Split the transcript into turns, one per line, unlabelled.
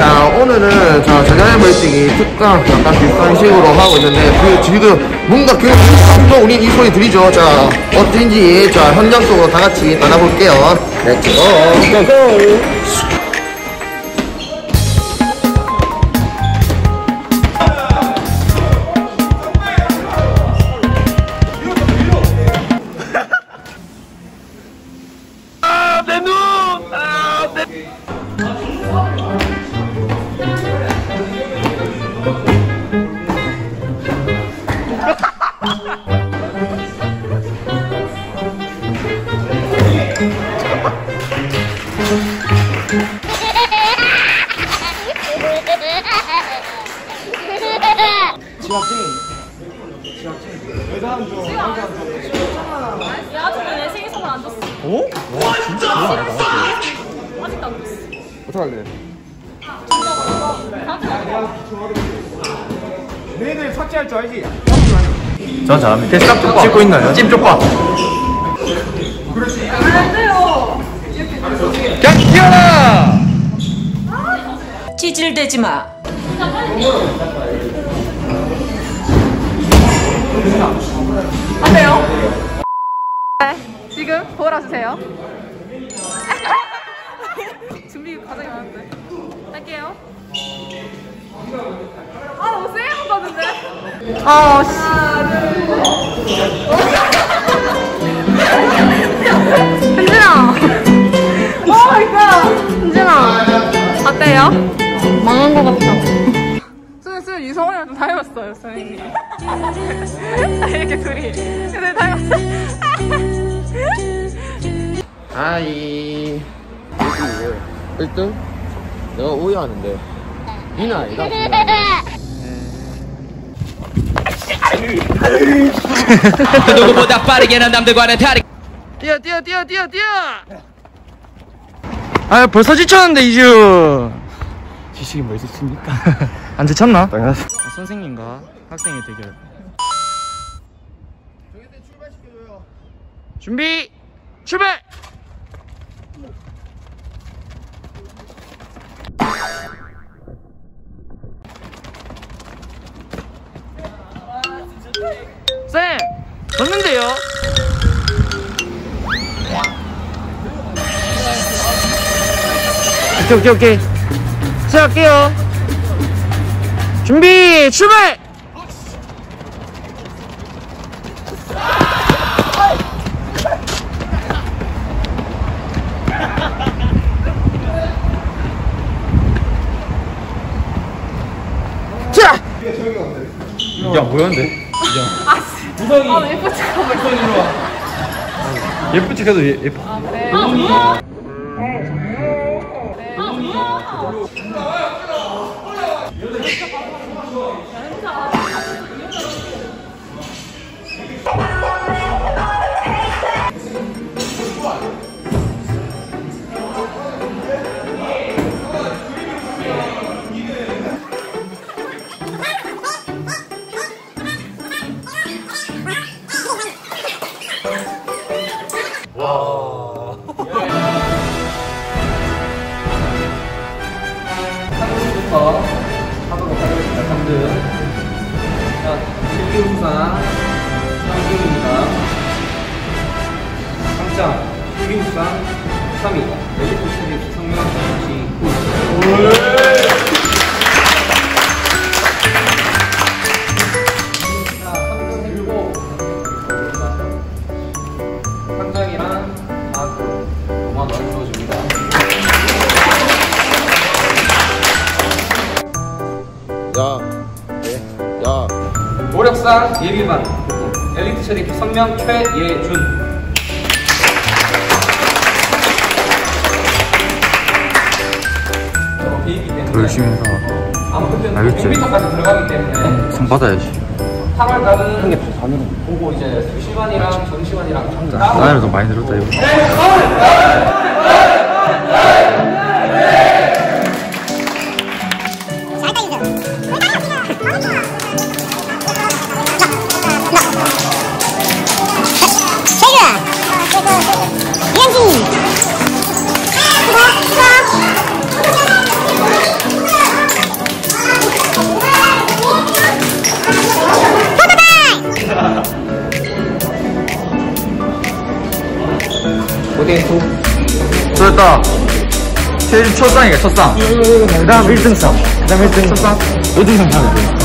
자, 오늘은 전자레인지 멀티기 특강 약간 비슷한 식으로 하고 있는데, 지금 뭔가 감동 우린 이 소리 들리죠? 자, 어떤지, 자, 현장 속으로 다 같이 나가볼게요. 렛츠고! 고고!
여자친구 내 생일 선물 안 줬어.
어? 와 진짜 그거 아니다.
아직도 안 줬어.
어떡할래?
너희들 삭제할 줄 알지?
전 잘합니다. 쌈 찍고 있나요? 찜쪽밥.
안 돼요.
그냥 튀어라!
찌질대지 마.
안 돼요. 네, 지금 보여주세요. 준비 과정이 많은데. 할게요. 아, 너무 세게 본다는데? 아, 씨. 현진아. 오 마이 갓. 현진아. 어때요? 망한 것 같다. 수는 유성원이랑 좀 닮았어요, 선생님. 이렇게 둘이 닮았어.
하이. 1등? 내가 오해하는데. 니는 아니다.
누구보다 빠르게는 남들과는 다르게.
뛰어!
아 벌써 지쳤는데 이주. 지식이 뭐 있었습니까? 안 지쳤나?
당연하지.
선생님과 학생의 대결. 준비 출발. 쌤 졌는데요. 오케이 시작할게요. 준비 출발. 자.
야 뭐였는데?
아, 예쁘지?
예쁘지 그래도 예뻐.
아, 그래? 아, 뭐야?
하도록 하겠습니다. 3등. 자, 필기우상 3등입니다. 3장 필기우상 3위. 멜리코 세계 성명 정치 9위. 자, 3등 해주고 상장이랑 다 5만원 주어줍니다.
야.
노력상 예비반 엘리트 셔리 선명 최예준.
열심히 해서
아무튼
알겠지?
100m까지 들어가기 때문에
상 받아야지.
8월달은 보고 이제 수시반이랑 전시반이랑
나이를 더 많이 늘었다 이거.
5대2.
됐다. 첫 쌍이야, 첫 쌍. 그 다음 1등상. 그 다음 1등. 첫 쌍. 1등상 하면 돼.